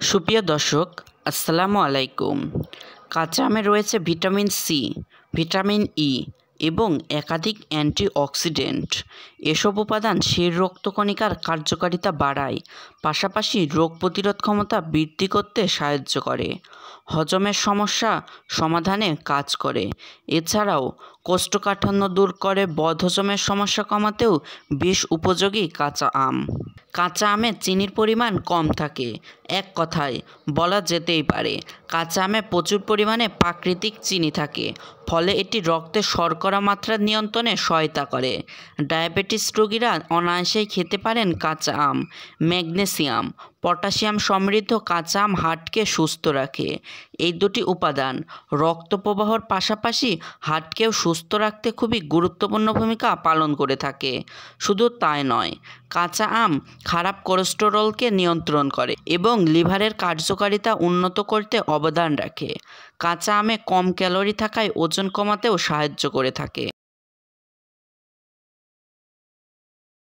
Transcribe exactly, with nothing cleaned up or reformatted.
সুপ্রিয় দর্শক, আসসালামু আলাইকুম। কাঁচা আমে রয়েছে ভিটামিন সি, ভিটামিন ই এবং একাধিক অ্যান্টিঅক্সিডেন্ট। এসব উপাদান শরীর রক্তকণিকার কার্যকারিতা বাড়ায়, পাশাপাশি রোগ প্রতিরোধ ক্ষমতা বৃদ্ধি করতে সাহায্য করে, হজমের সমস্যা সমাধানে কাজ করে। এছাড়াও কোষ্ঠকাঠিন্য দূর করে, বদহজমের সমস্যা কমাতেও বেশ উপযোগী কাঁচা আম। কাঁচা আমে চিনির পরিমাণ কম থাকে, এক কথায় বলা যেতেই পারে কাঁচা আমে প্রচুর পরিমাণে প্রাকৃতিক চিনি থাকে, ফলে এটি রক্তে শর্করা মাত্রা নিয়ন্ত্রণে সহায়তা করে। ডায়াবেটিস রোগীরা অনায়াসেই খেতে পারেন কাঁচা আম। ম্যাগনেসিয়াম, পটাশিয়াম সমৃদ্ধ কাঁচা আম হার্টকে সুস্থ রাখে। এই দুটি উপাদান রক্ত প্রবাহর পাশাপাশি হার্টকেও সুস্থ রাখতে খুবই গুরুত্বপূর্ণ ভূমিকা পালন করে থাকে। শুধু তাই নয়, কাঁচা আম খারাপ কোলেস্টেরলকে নিয়ন্ত্রণ করে এবং লিভারের কার্যকারিতা উন্নত করতে অবদান রাখে। কাঁচা আমে কম ক্যালোরি থাকায় ওজন কমাতেও সাহায্য করে থাকে।